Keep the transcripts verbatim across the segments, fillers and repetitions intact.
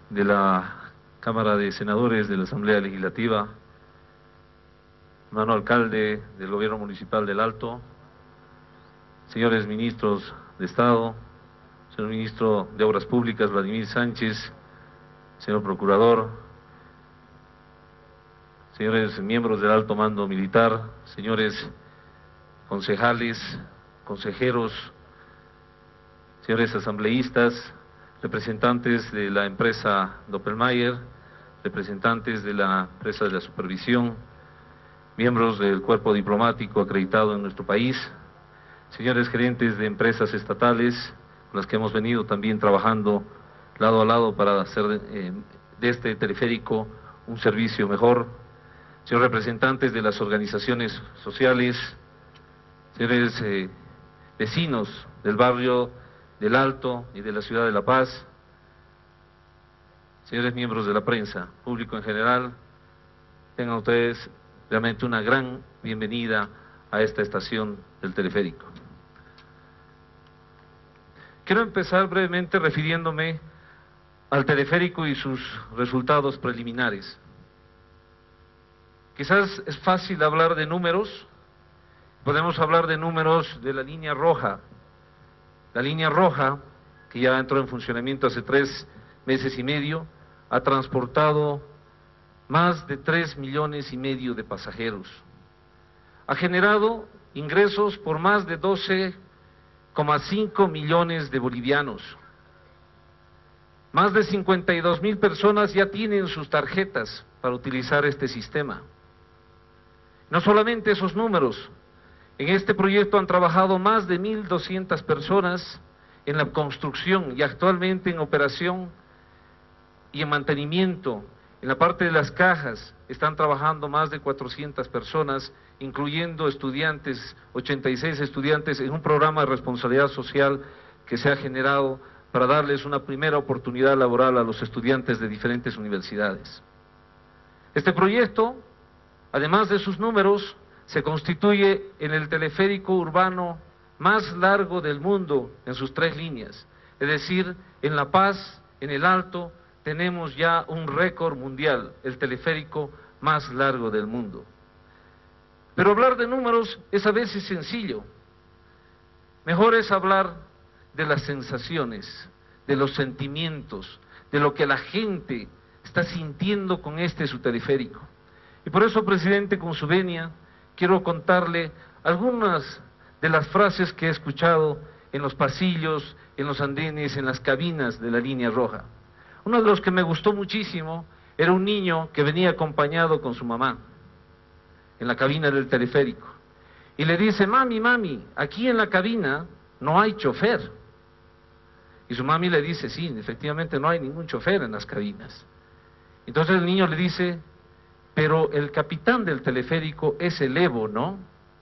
de la Cámara de Senadores de la Asamblea Legislativa, hermano alcalde del Gobierno Municipal del Alto, señores ministros de Estado, señor ministro de Obras Públicas, Vladimir Sánchez, señor procurador, señores miembros del alto mando militar, señores concejales, consejeros, señores asambleístas, representantes de la empresa Doppelmayr, representantes de la empresa de la supervisión, miembros del cuerpo diplomático acreditado en nuestro país, señores gerentes de empresas estatales, con las que hemos venido también trabajando lado a lado para hacer eh, de este teleférico un servicio mejor, señores representantes de las organizaciones sociales, señores eh, vecinos del barrio del Alto y de la ciudad de La Paz, señores miembros de la prensa, público en general, tengan ustedes realmente una gran bienvenida a esta estación del teleférico. Quiero empezar brevemente refiriéndome al teleférico y sus resultados preliminares. Quizás es fácil hablar de números, podemos hablar de números de la línea roja. La línea roja, que ya entró en funcionamiento hace tres meses y medio, ha transportado más de tres millones y medio de pasajeros. Ha generado ingresos por más de doce coma cinco millones de bolivianos. Más de cincuenta y dos mil personas ya tienen sus tarjetas para utilizar este sistema. No solamente esos números, en este proyecto han trabajado más de mil doscientas personas en la construcción y actualmente en operación y en mantenimiento. En la parte de las cajas están trabajando más de cuatrocientas personas, incluyendo estudiantes, ochenta y seis estudiantes, en un programa de responsabilidad social que se ha generado para darles una primera oportunidad laboral a los estudiantes de diferentes universidades. Este proyecto, además de sus números, se constituye en el teleférico urbano más largo del mundo en sus tres líneas, es decir, en La Paz, en el Alto, tenemos ya un récord mundial, el teleférico más largo del mundo. Pero hablar de números es a veces sencillo, mejor es hablar de las sensaciones, de los sentimientos, de lo que la gente está sintiendo con este su teleférico. Y por eso, presidente, con su venia, quiero contarle algunas de las frases que he escuchado en los pasillos, en los andenes, en las cabinas de la línea roja. Uno de los que me gustó muchísimo era un niño que venía acompañado con su mamá en la cabina del teleférico. Y le dice, mami, mami, aquí en la cabina no hay chofer. Y su mami le dice, sí, efectivamente no hay ningún chofer en las cabinas. Entonces el niño le dice, pero el capitán del teleférico es el Evo, ¿no?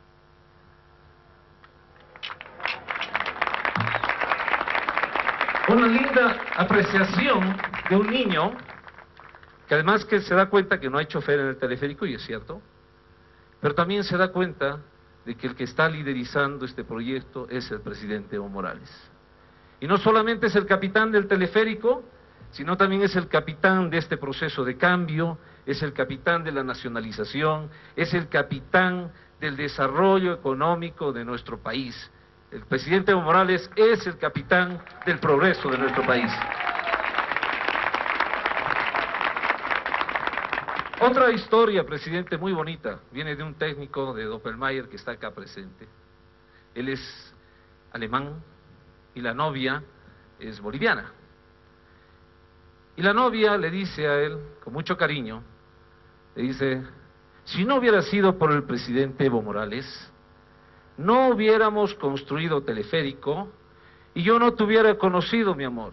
Una linda apreciación de un niño, que además que se da cuenta que no hay chofer en el teleférico, y es cierto, pero también se da cuenta de que el que está liderizando este proyecto es el presidente Evo Morales. Y no solamente es el capitán del teleférico, sino también es el capitán de este proceso de cambio, es el capitán de la nacionalización, es el capitán del desarrollo económico de nuestro país. El presidente Evo Morales es el capitán del progreso de nuestro país. Otra historia, presidente, muy bonita, viene de un técnico de Doppelmayr que está acá presente. Él es alemán y la novia es boliviana. Y la novia le dice a él, con mucho cariño, le dice, si no hubiera sido por el presidente Evo Morales, no hubiéramos construido teleférico y yo no te hubiera conocido, mi amor.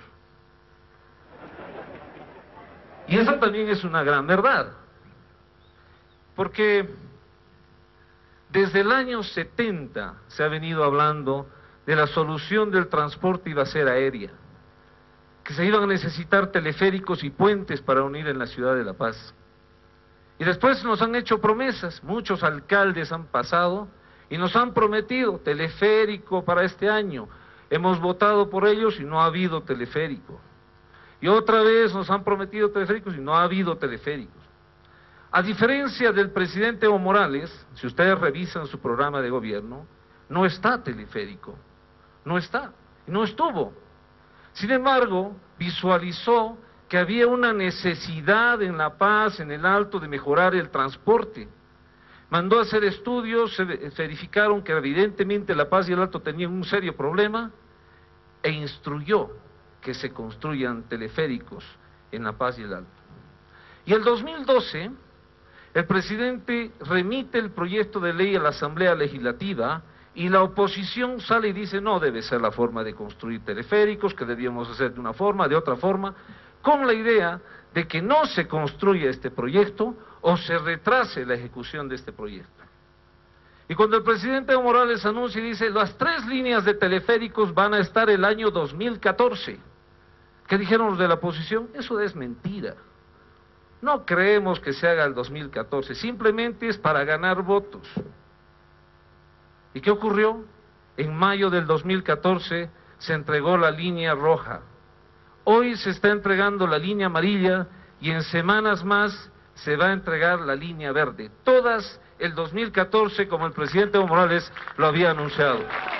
Y eso también es una gran verdad, porque desde el año setenta se ha venido hablando de la solución del transporte iba a ser aérea, que se iban a necesitar teleféricos y puentes para unir en la ciudad de La Paz. Y después nos han hecho promesas, muchos alcaldes han pasado y nos han prometido teleférico para este año. Hemos votado por ellos y no ha habido teleférico. Y otra vez nos han prometido teleféricos y no ha habido teleféricos. A diferencia del presidente Evo Morales, si ustedes revisan su programa de gobierno, no está teleférico, no está, no estuvo. Sin embargo, visualizó que había una necesidad en La Paz, en el Alto, de mejorar el transporte. Mandó a hacer estudios, se verificaron que evidentemente La Paz y el Alto tenían un serio problema, e instruyó que se construyan teleféricos en La Paz y el Alto. Y el dos mil doce, el presidente remite el proyecto de ley a la Asamblea Legislativa y la oposición sale y dice no debe ser la forma de construir teleféricos, que debíamos hacer de una forma, de otra forma, con la idea de que no se construya este proyecto o se retrase la ejecución de este proyecto. Y cuando el presidente Evo Morales anuncia y dice las tres líneas de teleféricos van a estar el año dos mil catorce, ¿qué dijeron los de la oposición? Eso es mentira. No creemos que se haga el dos mil catorce, simplemente es para ganar votos. ¿Y qué ocurrió? En mayo del dos mil catorce se entregó la línea roja. Hoy se está entregando la línea amarilla y en semanas más se va a entregar la línea verde. Todas el dos mil catorce, como el presidente Evo Morales lo había anunciado.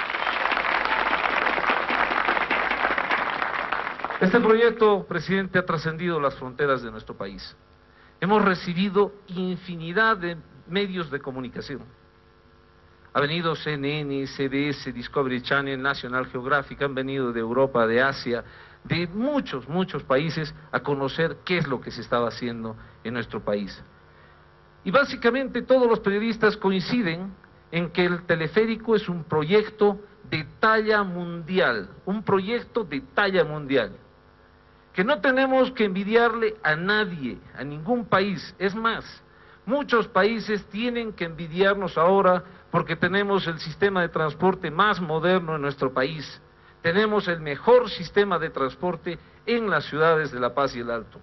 Este proyecto, presidente, ha trascendido las fronteras de nuestro país. Hemos recibido infinidad de medios de comunicación. Ha venido C N N, C B S, Discovery Channel, National Geographic, han venido de Europa, de Asia, de muchos, muchos países a conocer qué es lo que se estaba haciendo en nuestro país. Y básicamente todos los periodistas coinciden en que el teleférico es un proyecto de talla mundial, un proyecto de talla mundial, que no tenemos que envidiarle a nadie, a ningún país. Es más, muchos países tienen que envidiarnos ahora porque tenemos el sistema de transporte más moderno en nuestro país. Tenemos el mejor sistema de transporte en las ciudades de La Paz y el Alto.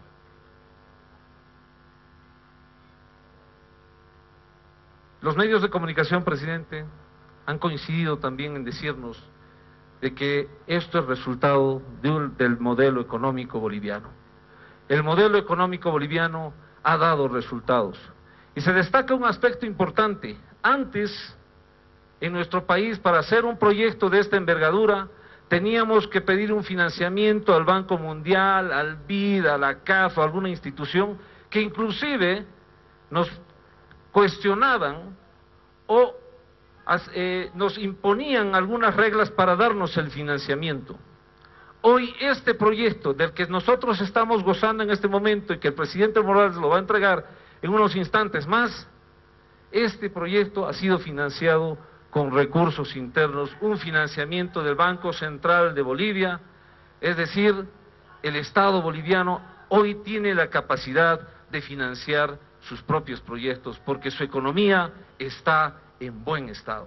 Los medios de comunicación, presidente, han coincidido también en decirnos de que esto es resultado de un, del modelo económico boliviano. El modelo económico boliviano ha dado resultados. Y se destaca un aspecto importante. Antes, en nuestro país, para hacer un proyecto de esta envergadura, teníamos que pedir un financiamiento al Banco Mundial, al B I D, a la C A F, a alguna institución, que inclusive nos cuestionaban o eh, nos imponían algunas reglas para darnos el financiamiento. Hoy este proyecto del que nosotros estamos gozando en este momento y que el presidente Morales lo va a entregar en unos instantes más, este proyecto ha sido financiado con recursos internos, un financiamiento del Banco Central de Bolivia, es decir, el Estado boliviano hoy tiene la capacidad de financiar sus propios proyectos porque su economía está en buen estado.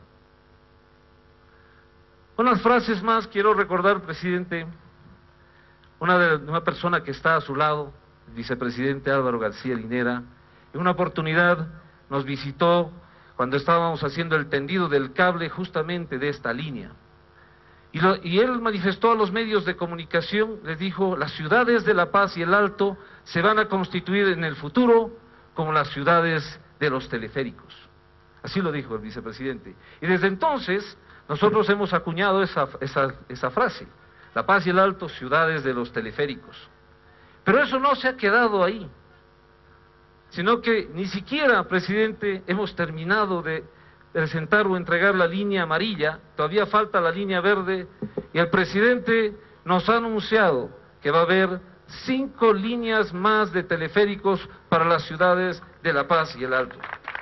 Unas frases más quiero recordar, presidente, una, de, una persona que está a su lado, el vicepresidente Álvaro García Linera, en una oportunidad nos visitó cuando estábamos haciendo el tendido del cable justamente de esta línea. Y, lo, y él manifestó a los medios de comunicación, les dijo, las ciudades de La Paz y el Alto se van a constituir en el futuro como las ciudades de los teleféricos. Así lo dijo el vicepresidente. Y desde entonces nosotros hemos acuñado esa, esa, esa frase, La Paz y el Alto, ciudades de los teleféricos. Pero eso no se ha quedado ahí, sino que ni siquiera, presidente, hemos terminado de presentar o entregar la línea amarilla, todavía falta la línea verde, y el presidente nos ha anunciado que va a haber cinco líneas más de teleféricos para las ciudades de La Paz y el Alto.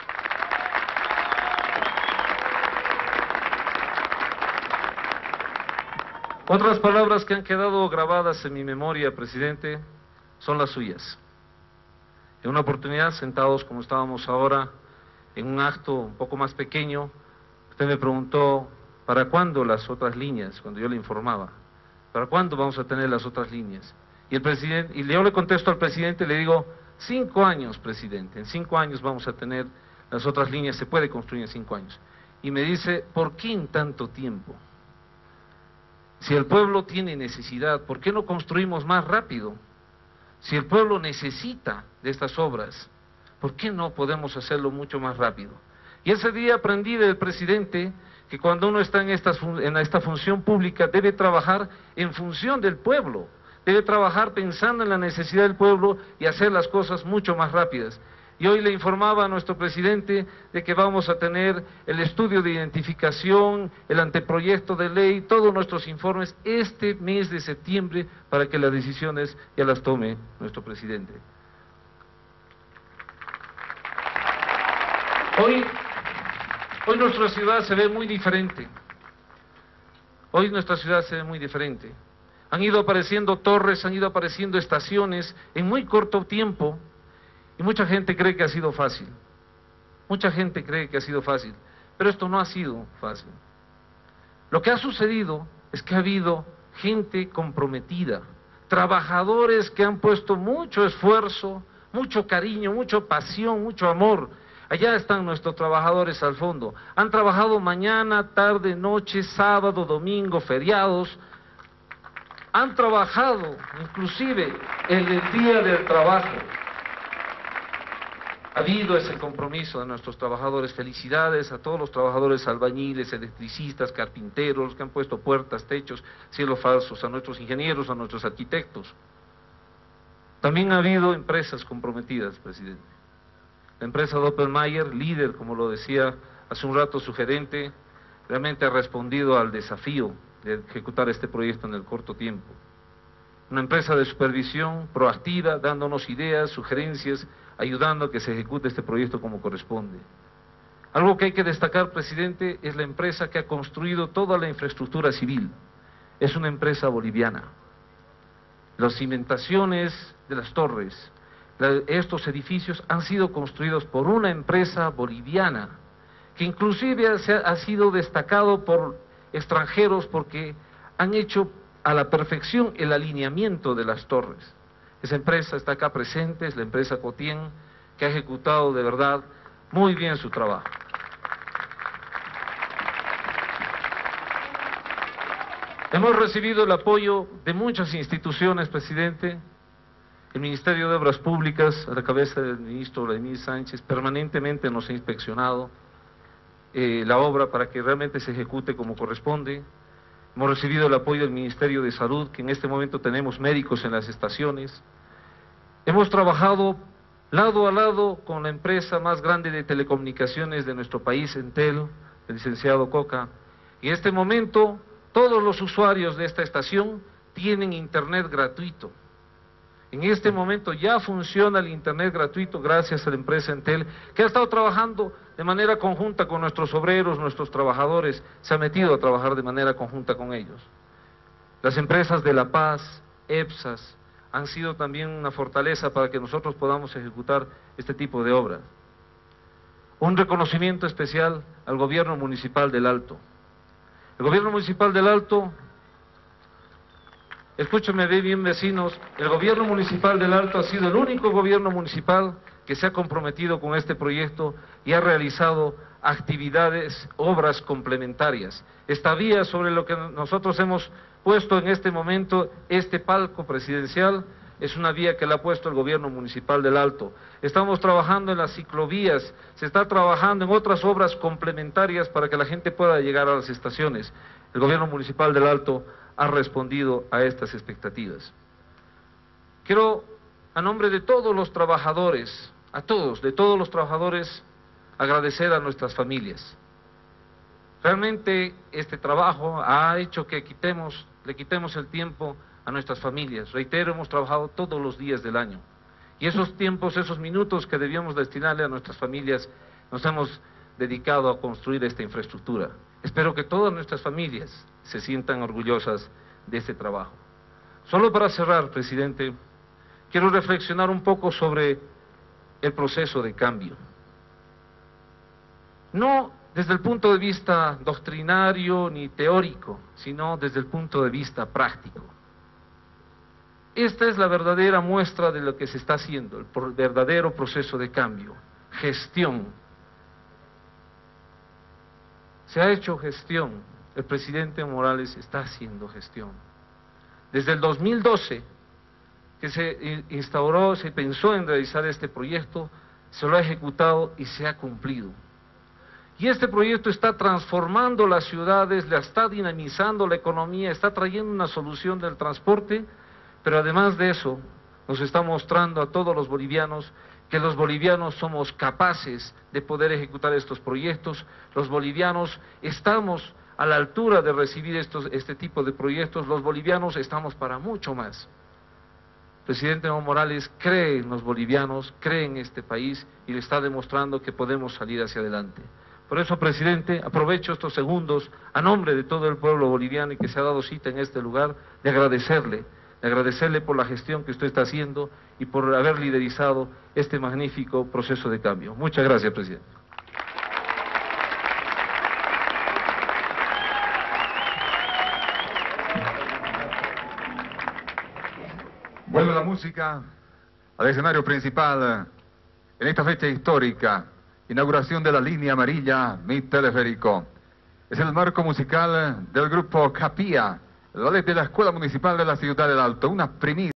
Otras palabras que han quedado grabadas en mi memoria, presidente, son las suyas. En una oportunidad, sentados como estábamos ahora, en un acto un poco más pequeño, usted me preguntó, ¿para cuándo las otras líneas? Cuando yo le informaba, ¿para cuándo vamos a tener las otras líneas? Y el presidente, y yo le contesto al presidente, le digo, cinco años, presidente, en cinco años vamos a tener las otras líneas, se puede construir en cinco años. Y me dice, ¿por qué en tanto tiempo? Si el pueblo tiene necesidad, ¿por qué no construimos más rápido? Si el pueblo necesita de estas obras, ¿por qué no podemos hacerlo mucho más rápido? Y ese día aprendí del presidente que cuando uno está en esta, en esta función pública debe trabajar en función del pueblo, debe trabajar pensando en la necesidad del pueblo y hacer las cosas mucho más rápidas. Y hoy le informaba a nuestro presidente de que vamos a tener el estudio de identificación, el anteproyecto de ley, todos nuestros informes este mes de septiembre para que las decisiones ya las tome nuestro presidente. Hoy, hoy nuestra ciudad se ve muy diferente. Hoy nuestra ciudad se ve muy diferente. Han ido apareciendo torres, han ido apareciendo estaciones en muy corto tiempo. Y mucha gente cree que ha sido fácil, mucha gente cree que ha sido fácil, pero esto no ha sido fácil. Lo que ha sucedido es que ha habido gente comprometida, trabajadores que han puesto mucho esfuerzo, mucho cariño, mucha pasión, mucho amor. Allá están nuestros trabajadores al fondo, han trabajado mañana, tarde, noche, sábado, domingo, feriados, han trabajado inclusive en el día del trabajo. Ha habido ese compromiso de nuestros trabajadores. Felicidades a todos los trabajadores albañiles, electricistas, carpinteros, que han puesto puertas, techos, cielos falsos, a nuestros ingenieros, a nuestros arquitectos. También ha habido empresas comprometidas, presidente. La empresa Doppelmayr, líder, como lo decía hace un rato su gerente, realmente ha respondido al desafío de ejecutar este proyecto en el corto tiempo. Una empresa de supervisión proactiva, dándonos ideas, sugerencias, ayudando a que se ejecute este proyecto como corresponde. Algo que hay que destacar, presidente, es la empresa que ha construido toda la infraestructura civil. Es una empresa boliviana. Las cimentaciones de las torres, la, estos edificios han sido construidos por una empresa boliviana, que inclusive ha, ha sido destacado por extranjeros porque han hecho a la perfección el alineamiento de las torres. Esa empresa está acá presente, es la empresa Cotien, que ha ejecutado de verdad muy bien su trabajo. Hemos recibido el apoyo de muchas instituciones, presidente. El Ministerio de Obras Públicas, a la cabeza del ministro Vladimir Sánchez, permanentemente nos ha inspeccionado eh, la obra para que realmente se ejecute como corresponde. Hemos recibido el apoyo del Ministerio de Salud, que en este momento tenemos médicos en las estaciones. Hemos trabajado lado a lado con la empresa más grande de telecomunicaciones de nuestro país, Entel, el licenciado Coca. Y en este momento, todos los usuarios de esta estación tienen internet gratuito. En este momento ya funciona el internet gratuito gracias a la empresa Entel, que ha estado trabajando de manera conjunta con nuestros obreros, nuestros trabajadores, se ha metido a trabajar de manera conjunta con ellos. Las empresas de La Paz, EPSAS, han sido también una fortaleza para que nosotros podamos ejecutar este tipo de obras. Un reconocimiento especial al gobierno municipal del Alto. El gobierno municipal del Alto, escúchenme bien vecinos, el gobierno municipal del Alto ha sido el único gobierno municipal que se ha comprometido con este proyecto y ha realizado actividades, obras complementarias. Esta vía sobre lo que nosotros hemos puesto en este momento, este palco presidencial, es una vía que le ha puesto el gobierno municipal del Alto. Estamos trabajando en las ciclovías, se está trabajando en otras obras complementarias para que la gente pueda llegar a las estaciones. El gobierno municipal del Alto ha respondido a estas expectativas. Quiero, a nombre de todos los trabajadores, a todos, de todos los trabajadores, agradecer a nuestras familias. Realmente este trabajo ha hecho que quitemos, le quitemos el tiempo a nuestras familias. Reitero, hemos trabajado todos los días del año. Y esos tiempos, esos minutos que debíamos destinarle a nuestras familias, nos hemos dedicado a construir esta infraestructura. Espero que todas nuestras familias se sientan orgullosas de este trabajo. Solo para cerrar, presidente, quiero reflexionar un poco sobre el proceso de cambio. No desde el punto de vista doctrinario ni teórico, sino desde el punto de vista práctico. Esta es la verdadera muestra de lo que se está haciendo, el verdadero proceso de cambio, gestión. Se ha hecho gestión, el presidente Morales está haciendo gestión. Desde el dos mil doce, que se instauró, se pensó en realizar este proyecto, se lo ha ejecutado y se ha cumplido. Y este proyecto está transformando las ciudades, le está dinamizando la economía, está trayendo una solución del transporte, pero además de eso, nos está mostrando a todos los bolivianos que los bolivianos somos capaces de poder ejecutar estos proyectos, los bolivianos estamos a la altura de recibir estos, este tipo de proyectos, los bolivianos estamos para mucho más. El presidente Evo Morales cree en los bolivianos, cree en este país y le está demostrando que podemos salir hacia adelante. Por eso, presidente, aprovecho estos segundos a nombre de todo el pueblo boliviano y que se ha dado cita en este lugar, de agradecerle, de agradecerle por la gestión que usted está haciendo y por haber liderizado este magnífico proceso de cambio. Muchas gracias, presidente. Vuelve la música al escenario principal en esta fecha histórica, inauguración de la línea amarilla, mi teleférico. Es el marco musical del grupo Capía, el ballet de la Escuela Municipal de la Ciudad del Alto, una primicia.